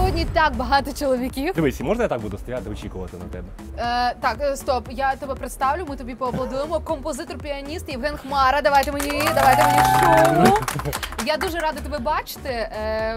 сьогодні так багато чоловіків. Дивись, можна я так буду стояти, очікувати на тебе? Так, стоп, я тебе представлю, ми тобі поаплодуємо. Композитор-піаніст Євген Хмара. Давайте мені шоу. Я дуже рада тебе бачити.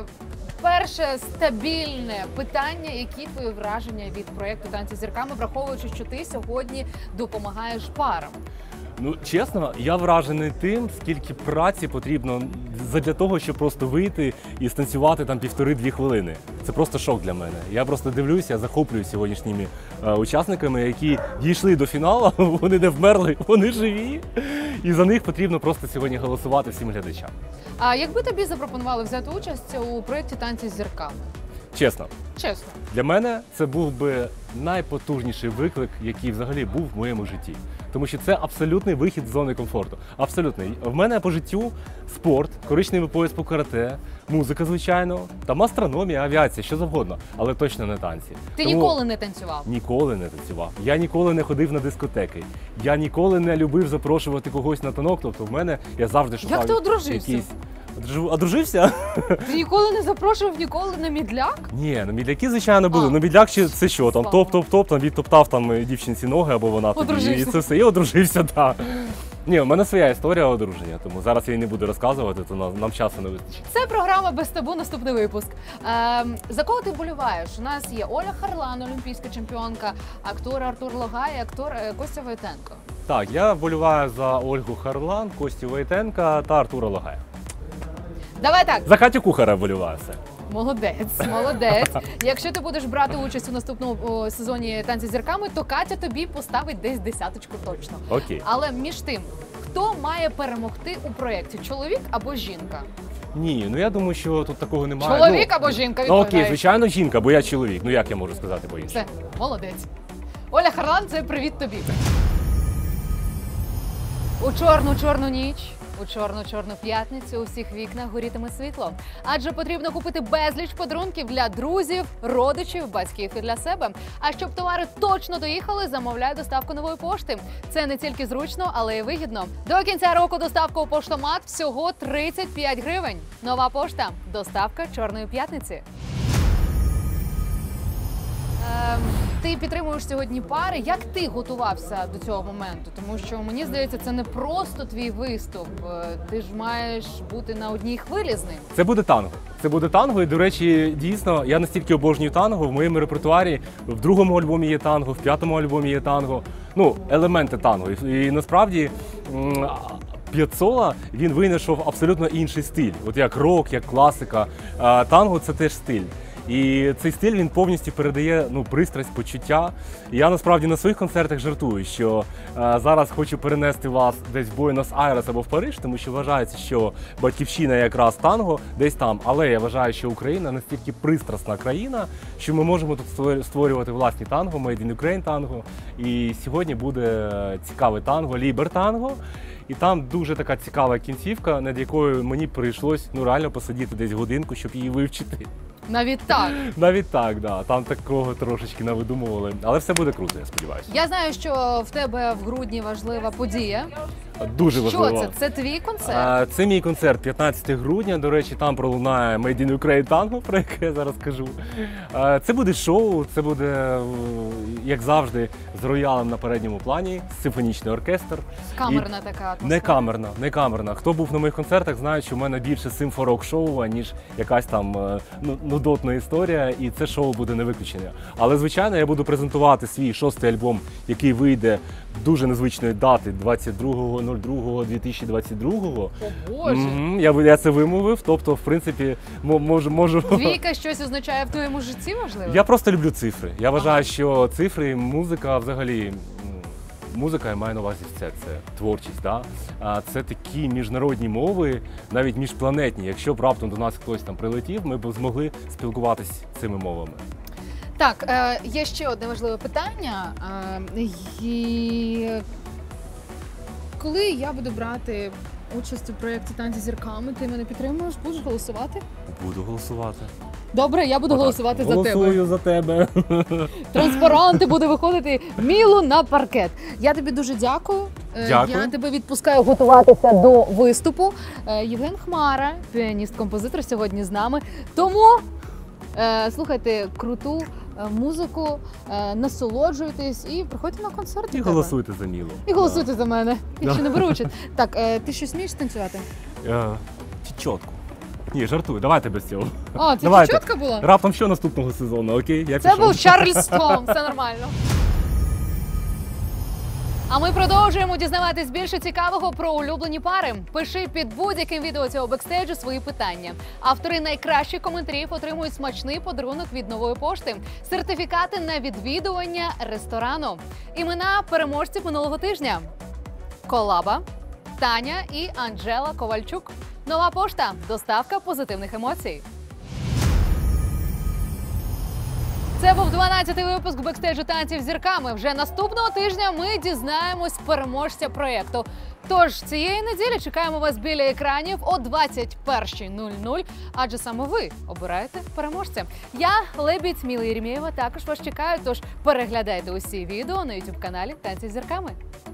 Перше стабільне питання, які твої враження від проєкту «Танці з зірками», враховуючи, що ти сьогодні допомагаєш парам? Ну, чесно, я вражений тим, скільки праці потрібно для того, щоб просто вийти і станцювати там 1,5-2 хвилини. Це просто шок для мене. Я просто дивлюся, захоплююсь сьогоднішніми учасниками, які дійшли до фіналу, вони не вмерли, вони живі. І за них потрібно просто сьогодні голосувати всім глядачам. А якби тобі запропонували взяти участь у проєкті «Танці з зірками»? Чесно. Чесно. Для мене це був би найпотужніший виклик, який взагалі був в моєму житті. Тому що це абсолютний вихід з зони комфорту. Абсолютний. В мене по життю спорт, коричневий пояс по карате, музика, звичайно, там астрономія, авіація, що завгодно, але точно не танці. Ти ніколи не танцював? Ніколи не танцював. Я ніколи не ходив на дискотеки. Я ніколи не любив запрошувати когось на танок. Тобто в мене я завжди шукав. Як ти одружився? Одружився? Ти ніколи не запрошував ніколи на мідляк? Ні, ну мідляки, звичайно, були. Ну мідляк це що, там топ-топ-топ, там відтоптав там дівчинці ноги, або вона тоді. І це все, і одружився, так. Ні, у мене своя історія одруження, тому зараз я її не буду розказувати, то нам часу не вистачить. Це програма «Без табу», наступний випуск. За кого ти вболіваєш? У нас є Оля Харлан, олімпійська чемпіонка, актор Артур Логай, актор Костя Войтенко. Так, я вболіваю за Ольгу Харлан, Костю Войтенка та Артура Логая. Давай так. За Катю Кухара вболіваю все. Молодець, молодець. Якщо ти будеш брати участь у наступному сезоні «Танці з зірками», то Катя тобі поставить десь 10 точно. Окей. Але між тим, хто має перемогти у проєкті? Чоловік або жінка? Ні, ну я думаю, що тут такого немає. Чоловік або жінка, Ну відповідаєш? окей, звичайно, жінка, бо я чоловік. Ну як я можу сказати по-іншому? Все, молодець. Оля Харлан, це привіт тобі. У чорну ніч, у чорну п'ятницю у всіх вікнах горітиме світло. Адже потрібно купити безліч подарунків для друзів, родичів, батьків і для себе. А щоб товари точно доїхали, замовляй доставку нової пошти. Це не тільки зручно, але й вигідно. До кінця року доставка у поштомат всього 35 гривень. Нова пошта – доставка Чорної п'ятниці. Ти підтримуєш сьогодні пари. Як ти готувався до цього моменту? Тому що, мені здається, це не просто твій виступ. Ти ж маєш бути на одній хвилі з ним. Це буде танго. Це буде танго, і, до речі, дійсно, я настільки обожнюю танго, в моєму репертуарі в другому альбомі є танго, в п'ятому альбомі є танго. Ну, елементи танго. І насправді П'яццола, він винайшов абсолютно інший стиль. От як рок, як класика. Танго – це теж стиль. І цей стиль, він повністю передає пристрасть, почуття. І я насправді на своїх концертах жартую, що зараз хочу перенести вас десь в Буенос-Айрес або в Париж, тому що вважається, що батьківщина якраз танго десь там. Але я вважаю, що Україна настільки пристрасна країна, що ми можемо тут створювати власні танго, Made in Ukraine танго. І сьогодні буде цікаве танго, лібер-танго. І там дуже така цікава кінцівка, над якою мені прийшлось реально посидіти десь годинку, щоб її вивчити. Навіть так? Навіть так, да. Там такого трошечки навидумували. Але все буде круто, я сподіваюся. Я знаю, що в тебе в грудні важлива подія. Дуже важливо. Що це? Це твій концерт? Це мій концерт 15 грудня. До речі, там пролунає Made in Ukraine танго, про яке я зараз кажу. Це буде шоу, це буде, як завжди, з роялем на передньому плані, симфонічний оркестр. Камерна така атмосфера. Не камерна. Хто був на моїх концертах, знає, що в мене більше симфорок-шоу, ніж якась там нудотна історія, і це шоу буде не виключення. Але, звичайно, я буду презентувати свій 6-й альбом, який вийде дуже незвичної дати 22.02.2022. О, Боже! Я це вимовив, тобто, в принципі, можу... Двійка щось означає в твоєму житті, можливо? Я просто люблю цифри. Я вважаю, що цифри, музика взагалі... Музика, я маю на увазі все, це творчість, да? Це такі міжнародні мови, навіть міжпланетні. Якщо б раптом до нас хтось там прилетів, ми б змогли спілкуватись цими мовами. Так, є ще одне важливе питання. Коли я буду брати участь у проєкті «Танці з зірками», ти мене підтримуєш? Будеш голосувати? Буду голосувати. Добре, я буду голосувати за тебе. Голосую за тебе. Транспаранти буде виходити Мілу на паркет. Я тобі дуже дякую. Дякую. Я тебе відпускаю готуватися до виступу. Євген Хмара, піаніст-композитор, сьогодні з нами. Тому Слухайте круту музику, насолоджуйтесь і приходьте на концерт. І голосуйте за Мілу. І голосуйте за мене. Я Да. ще не беру участь. Так, ти щось вмієш танцювати? Чітко. Ні, жартую, давайте без цього. О, це Давайте. чітко було? Раптом що наступного сезону, окей? Я Це пішов. був Чарльстон, все нормально. А ми продовжуємо дізнаватись більше цікавого про улюблені пари. Пиши під будь-яким відео цього бекстейджу свої питання. Автори найкращих коментарів отримують смачний подарунок від Нової пошти, сертифікати на відвідування ресторану. Імена переможців минулого тижня: Колаба, Таня і Анжела Ковальчук. Нова пошта – доставка позитивних емоцій. Це був 12-й випуск бекстейджу танців з зірками. Вже наступного тижня ми дізнаємось переможця проєкту. Тож цієї неділі чекаємо вас біля екранів о 21:00, адже саме ви обираєте переможця. Я, Лебідь Міла Єремєєва, також вас чекаю, тож переглядайте усі відео на YouTube-каналі «Танці з зірками».